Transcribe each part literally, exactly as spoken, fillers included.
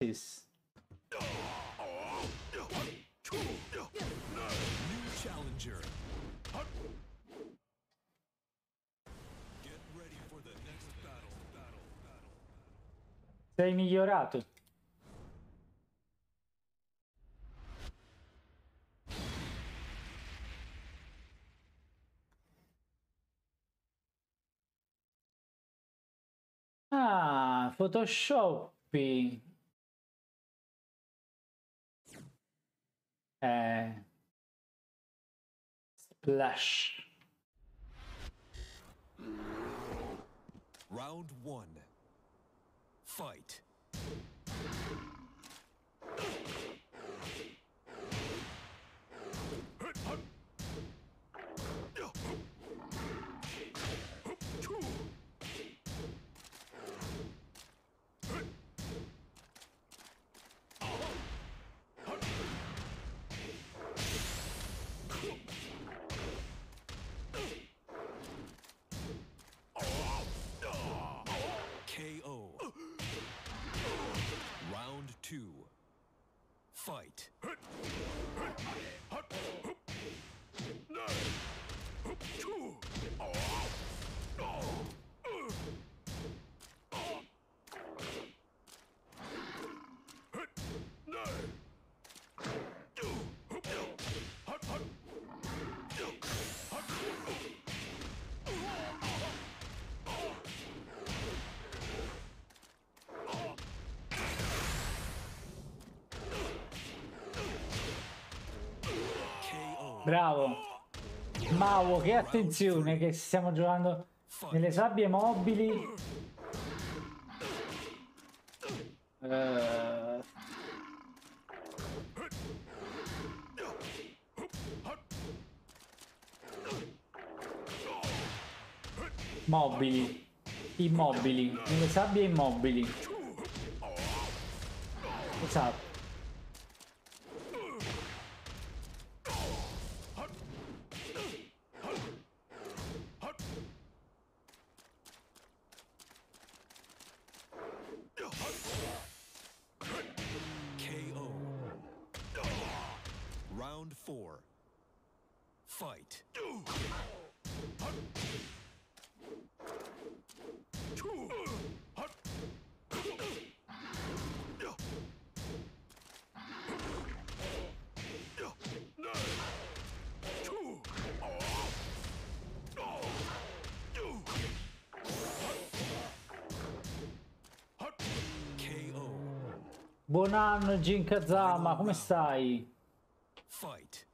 this. New challenger. Get ready for the next battle. Battle. Battle. Sei migliorato. Ah, Photoshop. Eh. Splash. Round one. Fight. K O. Round two. Fight. Bravo. Mao, che attenzione che stiamo giocando nelle sabbie mobili. Uh... Mobili. Immobili. Nelle sabbie immobili. Esatto. Round four. Fight. Buon anno Jin Kazama, come stai? Fight.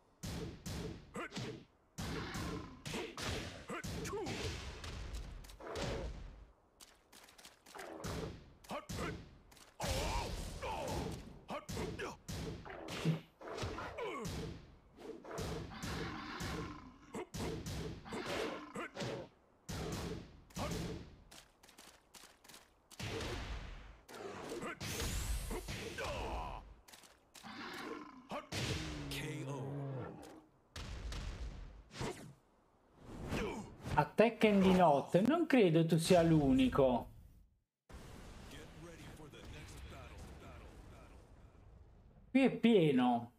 A Tekken di notte, non credo tu sia l'unico. Qui è pieno.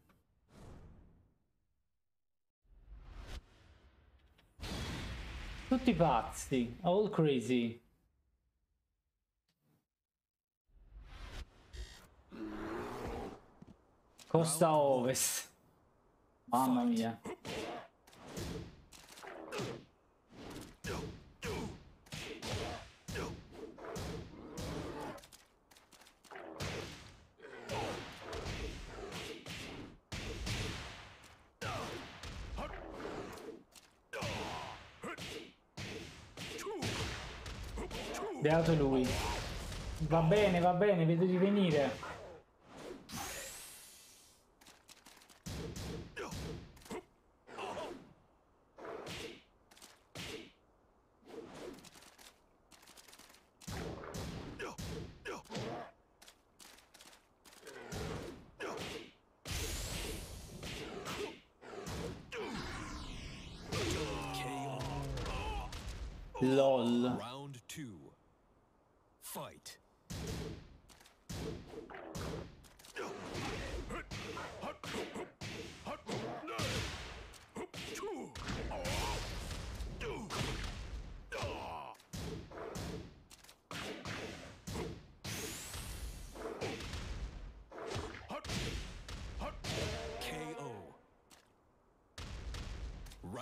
Tutti pazzi, all crazy. Costa Ovest. Mamma mia. Beato lui. Va bene, va bene, vedo di venire. LOL. Round two. Fight.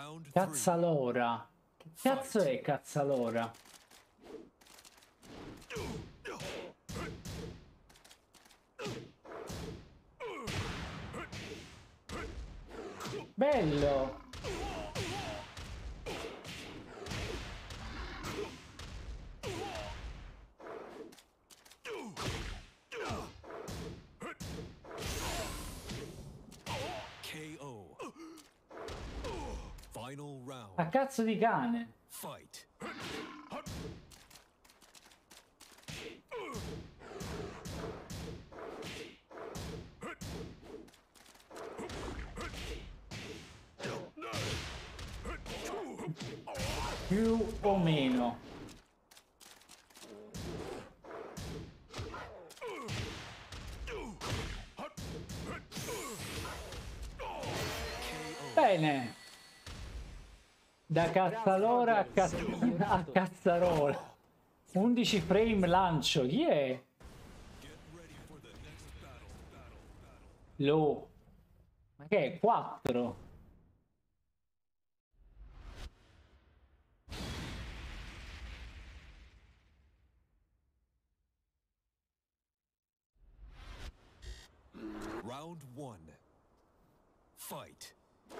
Round three. Cazzalora. Che cazzo è cazzalora? Bello! K O. Final round. A cazzo di cane! Fight. Più o meno. Bene. Da cazzalora a, cazz a cazzarola. undici frame lancio. Chi è? Lo. Ma che è? quattro. Round one. Fight.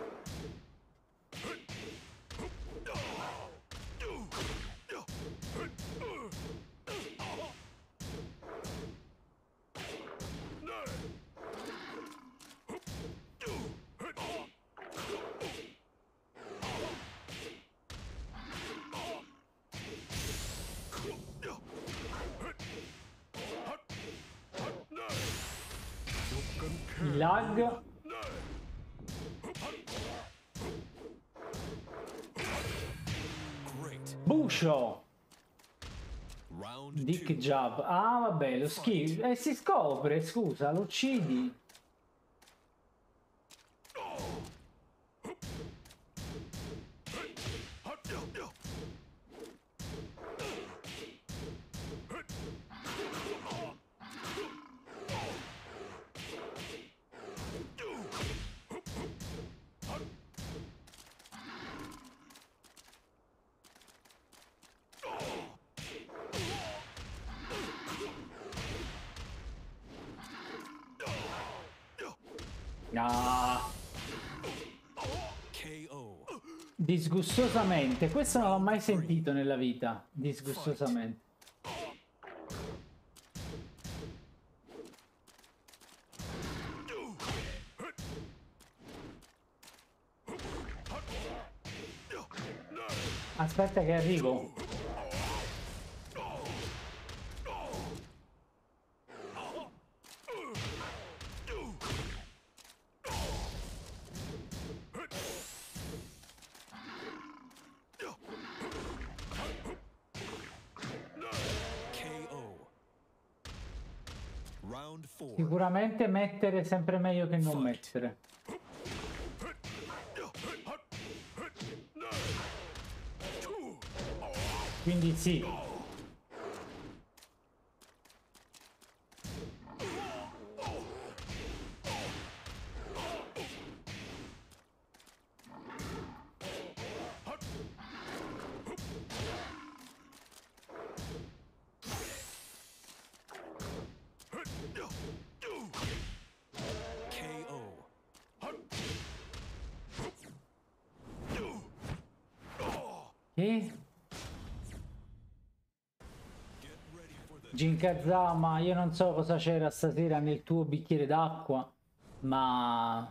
Il lag. Great. Buscio. Round Dick two. Jab. Ah, vabbè, lo schifo. E si scopre, scusa, lo uccidi. Ah, K O. disgustosamente. Questo non l'ho mai sentito nella vita. Disgustosamente. Aspetta che arrivo. K O. Round four. Sicuramente mettere è sempre meglio che non mettere. Quindi sì. K O. Che? Get ready for the Ginkazama, io non so cosa c'era stasera nel tuo bicchiere d'acqua, ma...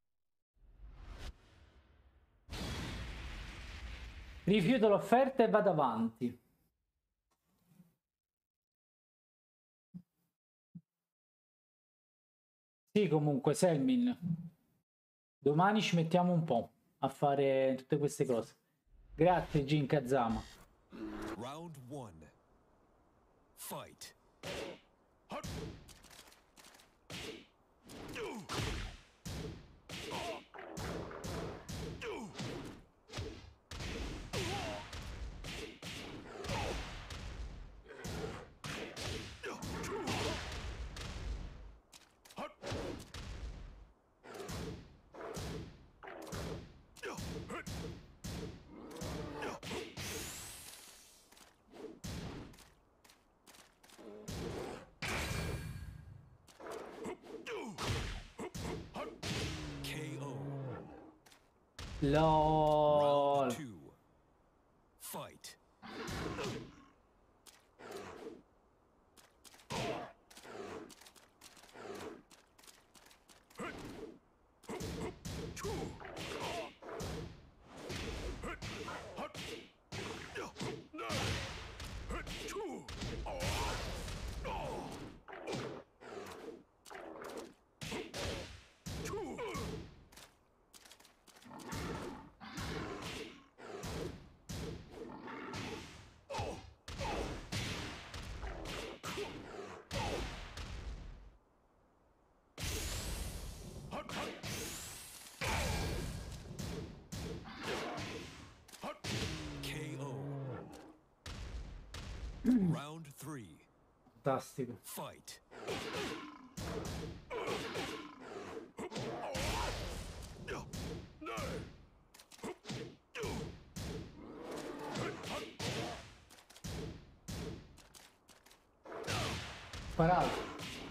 rifiuto l'offerta e vado avanti. Sì, comunque, Selmin. Domani ci mettiamo un po' a fare tutte queste cose. Grazie, Ginkazama. round one. Fight. LOL. Round two. Fight. K O. Round three. Fantastico. Fight. Sparato.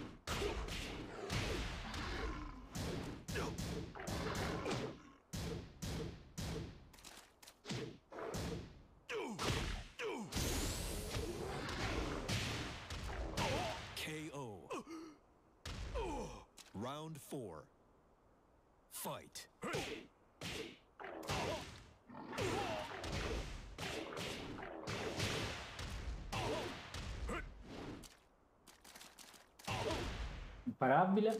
K O. Round four. Fight. Imparabile.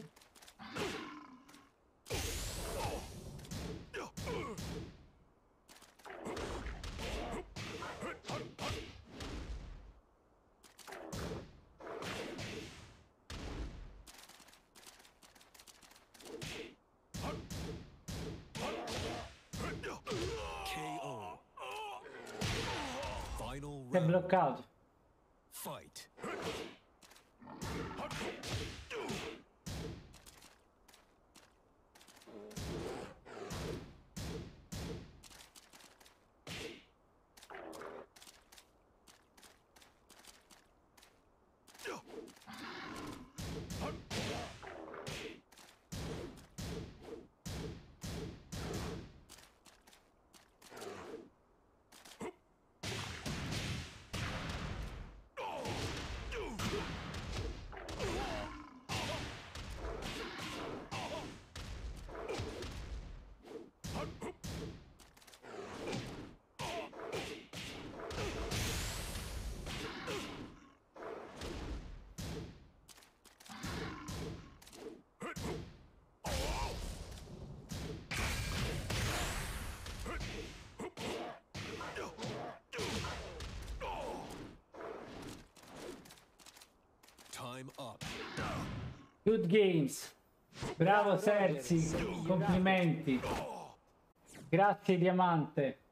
K O. Final Si è round. bloccato. Fight. Time up. Good games. Bravo Sersi. Complimenti. Grazie Diamante.